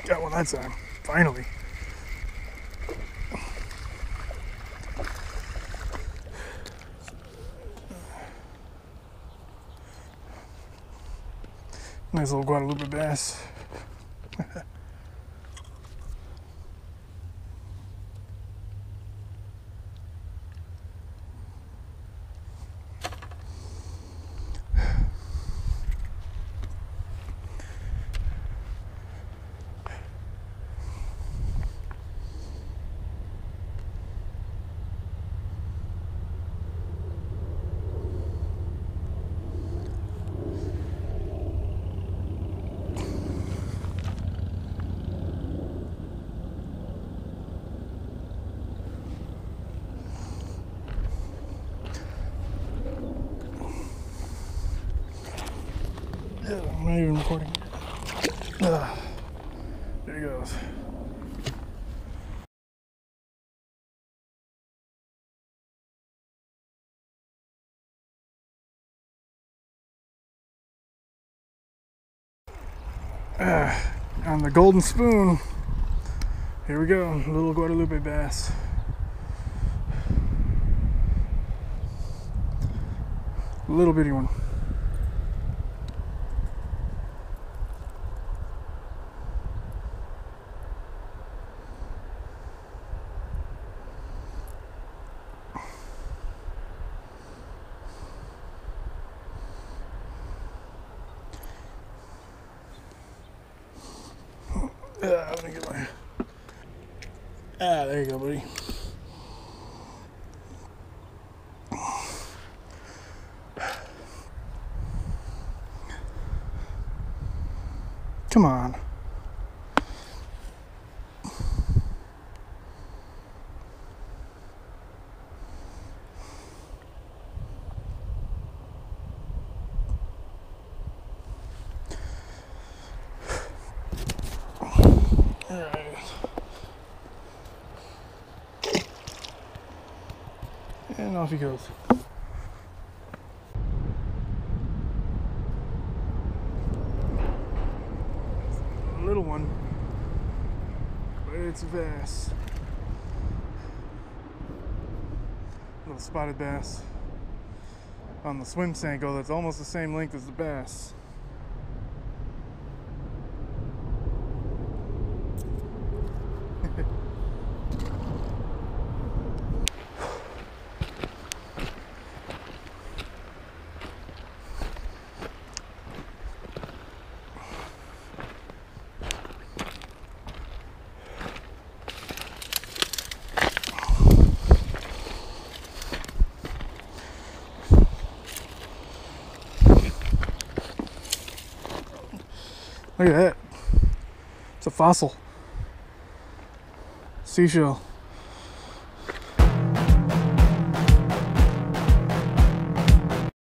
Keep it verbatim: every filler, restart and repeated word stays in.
Got one that time, finally. Nice little Guadalupe bass. I'm not even recording. Uh, there he goes. Uh, on the golden spoon. Here we go, little Guadalupe bass. Little bitty one. Uh, let me get my. Ah, there you go, buddy. Come on. All right. And off he goes. Little one, but it's a bass. Little spotted bass on the swim Senko that's almost the same length as the bass. Look at that. It's a fossil. Seashell.